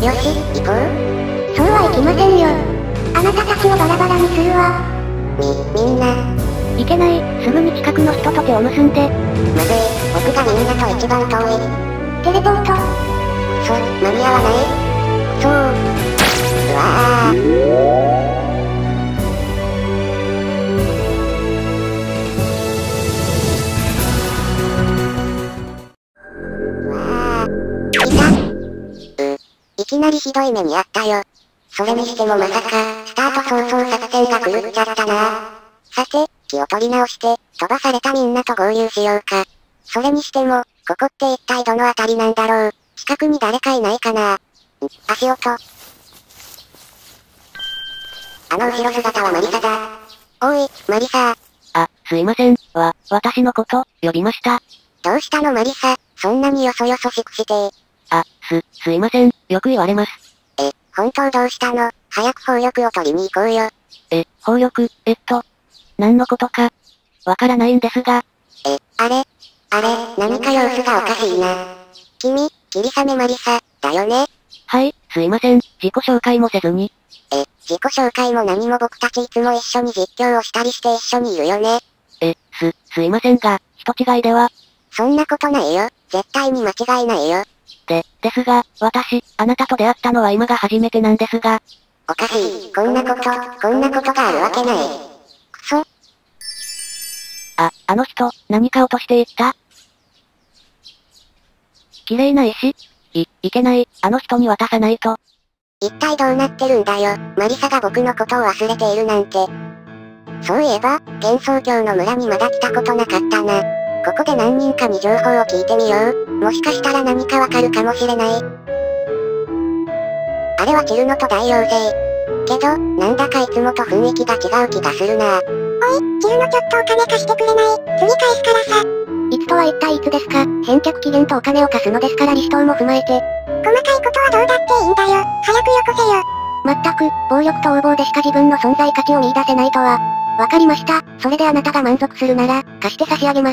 よし、行こう。そうはいきませんよ。あなたたちをバラバラにするわ。みんな。 いけない、すぐに近くの人と手を結んで。 まずい、僕がみんなと一番遠い。テレポート。間に合わない。うわぁ。いきなりひどい目にあったよ。それにしてもまさか、スタート早々作戦が狂っちゃったな。さて、気を取り直して、飛ばされたみんなと合流しようか。それにしても、ここって一体どのあたりなんだろう。近くに誰かいないかな。足音。あの後ろ姿はマリサだ。おい、マリサ。 あ、すいません。私のこと、呼びました。 どうしたのマリサ、そんなによそよそしくして。 すいません、よく言われます。 本当どうしたの？早く宝玉を取りに行こうよ。 宝玉、何のことか、わからないんですが。 あれ、何か様子がおかしいな。君、霧雨マリサ、だよね？ はい、すいません、自己紹介もせずに。 自己紹介も何も僕たちいつも一緒に実況をしたりして一緒にいるよね。 すいませんが、人違いでは。 そんなことないよ、絶対に間違いないよ。 ですが、あなたと出会ったのは今が初めてなんですが。 おかしい、こんなことがあるわけない。くそ。 あの人、何か落としていった？綺麗な石？いけない、あの人に渡さないと。 一体どうなってるんだよ、マリサが僕のことを忘れているなんて。そういえば、幻想郷の村にまだ来たことなかったな。ここで何人かに情報を聞いてみよう。もしかしたら何かわかるかもしれない。あれはチルノと大妖精。けど、なんだかいつもと雰囲気が違う気がするな。おい、チルノちょっとお金貸してくれない？次返すからさ。 いつとは一体いつですか？返却期限とお金を貸すのですから利子等も踏まえて。 細かいことはどうだっていいんだよ。早くよこせよ。 まったく、暴力と横暴でしか自分の存在価値を見出せないとは。わかりました。それであなたが満足するなら、貸して差し上げます。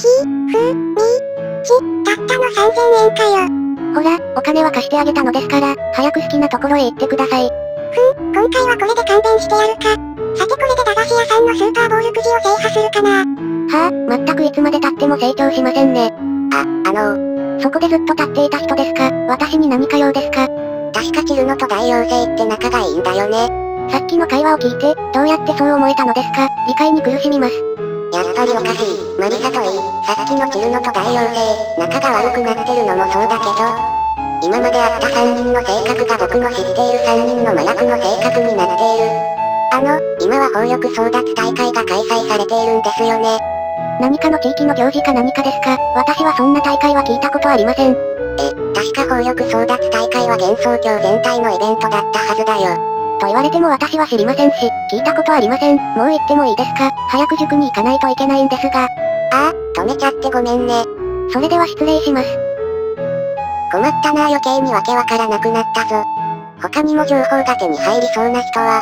たったの3000円かよ。 ほら、お金は貸してあげたのですから、早く好きなところへ行ってください。 今回はこれで勘弁してやるか。さてこれで駄菓子屋さんのスーパーボールくじを制覇するかな。 まったくいつまで経っても成長しませんね。そこでずっと立っていた人ですか？私に何か用ですか？ 確かチルノと大妖精って仲がいいんだよね。 さっきの会話を聞いて、どうやってそう思えたのですか？理解に苦しみます。 やっぱりおかしい。マリサといい、さっきのチルノと大妖精、仲が悪くなってるのもそうだけど、今まであった3人の性格が僕の知っている3人の麻薬の性格になっている。今は暴力争奪大会が開催されているんですよね。 何かの地域の行事か何かですか？私はそんな大会は聞いたことありません。 確か暴力争奪大会は幻想郷全体のイベントだったはずだよ。 と言われても私は知りませんし、聞いたことありません。もう行ってもいいですか？早く塾に行かないといけないんですが。 止めちゃってごめんね。 それでは失礼します。 困ったな、余計にわけわからなくなったぞ。他にも情報が手に入りそうな人は。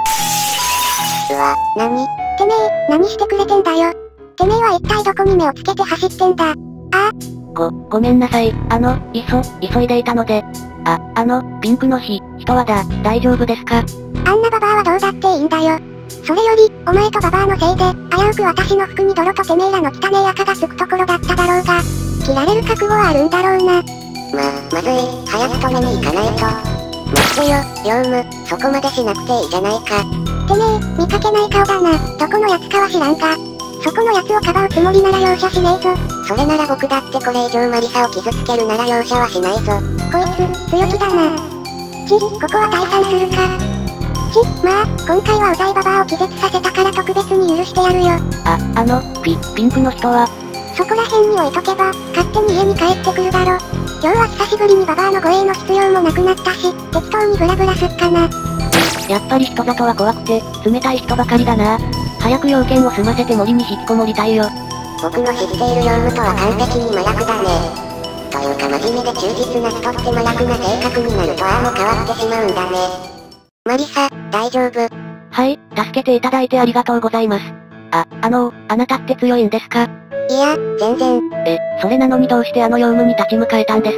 何？ てめえ、何してくれてんだよ。てめえは一体どこに目をつけて走ってんだ。ごめんなさい。急いでいたので。ピンクの人は大丈夫ですか？ あんなババアはどうだっていいんだよ。それより、お前とババアのせいで、危うく私の服に泥とてめえらの汚え赤がつくところだっただろうが、切られる覚悟はあるんだろうな。 まずい、早く止めに行かないと。待ってよ、ヨウム、そこまでしなくていいじゃないか。 てめえ、見かけない顔だな、どこのやつかは知らんが。そこのやつをかばうつもりなら容赦しねえぞ。 それなら僕だってこれ以上マリサを傷つけるなら容赦はしないぞ。 こいつ、強気だな。ここは退散するか。まあ、今回はうざいババアを気絶させたから特別に許してやるよ。ピンクの人は？そこら辺に置いとけば、勝手に家に帰ってくるだろ。今日は久しぶりにババアの護衛の必要もなくなったし、適当にブラブラすっかな。やっぱり人里は怖くて、冷たい人ばかりだな。早く用件を済ませて森に引きこもりたいよ。 僕の知っているヨウムとは完璧に麻薬だね。というか真面目で忠実な人って麻薬な性格になるとも変わってしまうんだね。マリサ、大丈夫？ はい、助けていただいてありがとうございます。あなたって強いんですか？ いや、全然。 それなのにどうしてヨウムに立ち向かえたんですか？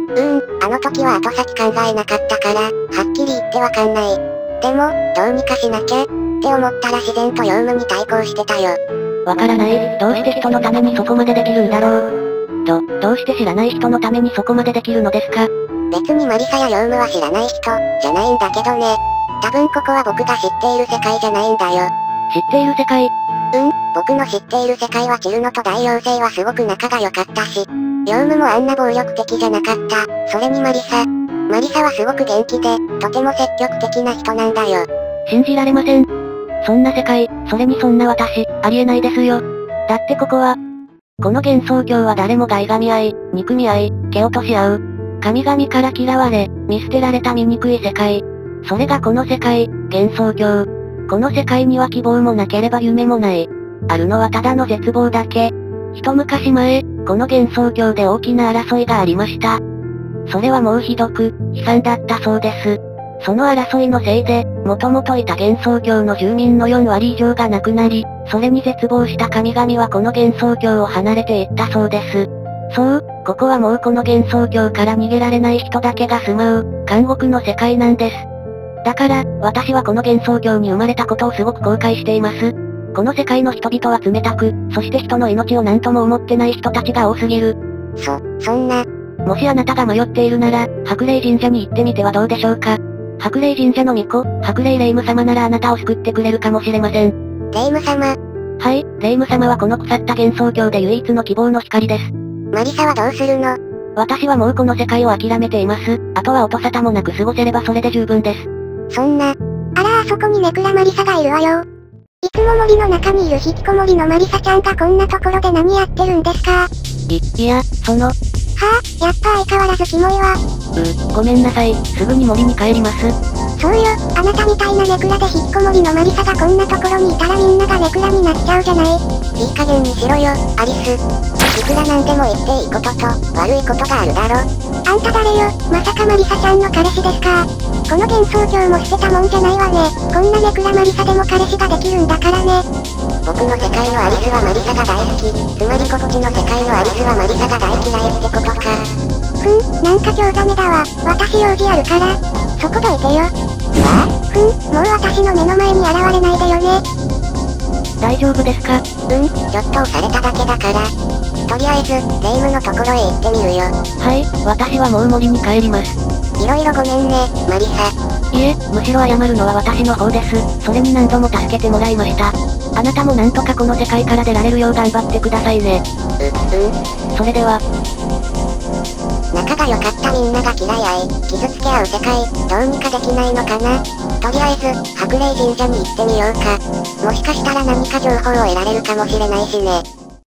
あの時は後先考えなかったから、はっきり言ってわかんない。でも、どうにかしなきゃ、って思ったら自然とヨウムに対抗してたよ。 わからない。どうして人のためにそこまでできるんだろう。どうして知らない人のためにそこまでできるのですか？ 別にマリサやヨウムは知らない人、じゃないんだけどね。多分ここは僕が知っている世界じゃないんだよ。 知っている世界？ 僕の知っている世界はチルノと大妖精はすごく仲が良かったし、ヨウムもあんな暴力的じゃなかった。それにマリサはすごく元気で、とても積極的な人なんだよ。 信じられません。そんな世界、それにそんな私、ありえないですよ。だってこの幻想郷は誰もがいがみ合い、憎み合い、蹴落とし合う。神々から嫌われ、見捨てられた醜い世界。それがこの世界、幻想郷。この世界には希望もなければ夢もない。あるのはただの絶望だけ。一昔前、この幻想郷で大きな争いがありました。それはもうひどく、悲惨だったそうです。その争いのせいで、もともといた幻想郷の住民の4割以上が亡くなり、それに絶望した神々はこの幻想郷を離れていったそうです。そう、ここはもうこの幻想郷から逃げられない人だけが住まう、監獄の世界なんです。だから、私はこの幻想郷に生まれたことをすごく後悔しています。この世界の人々は冷たく、そして人の命を何とも思ってない人たちが多すぎる。 そんな。 もしあなたが迷っているなら、白霊神社に行ってみてはどうでしょうか。白霊神社の巫女、白霊霊夢様ならあなたを救ってくれるかもしれません。 霊夢様？ はい、霊夢様はこの腐った幻想郷で唯一の希望の光です。 マリサはどうするの？ 私はもうこの世界を諦めています。あとは音沙汰もなく過ごせればそれで十分です。 そんな。 あらあそこにネクラマリサがいるわよ。いつも森の中にいる引きこもりのマリサちゃんがこんなところで何やってるんですか？いや、やっぱ相変わらずキモいわ。ごめんなさい、すぐに森に帰ります。そうよ、あなたみたいなネクラで引きこもりのマリサがこんなところにいたらみんながネクラになっちゃうじゃない。 いい加減にしろよ、アリス。いくらなんでも言っていいことと、悪いことがあるだろ。 あんた誰よ、まさかマリサちゃんの彼氏ですか？この幻想郷も捨てたもんじゃないわね。こんなネクラマリサでも彼氏ができるんだからね。 僕の世界のアリスはマリサが大好き。つまりこっちの世界のアリスはマリサが大嫌いってことか。 なんか今日ダメだわ。私用事あるから。そこどいてよ。もう私の目の前に現れないでよね。大丈夫ですか？ ちょっと押されただけだから。とりあえず、霊夢のところへ行ってみるよ。 はい、私はもう森に帰ります。 いろいろごめんね、マリサ。 いえ、むしろ謝るのは私の方です。それに何度も助けてもらいました。あなたもなんとかこの世界から出られるよう頑張ってくださいね。それでは。 仲が良かったみんなが嫌い合い、傷つけ合う世界、どうにかできないのかな？とりあえず、白霊神社に行ってみようか。もしかしたら何か情報を得られるかもしれないしね。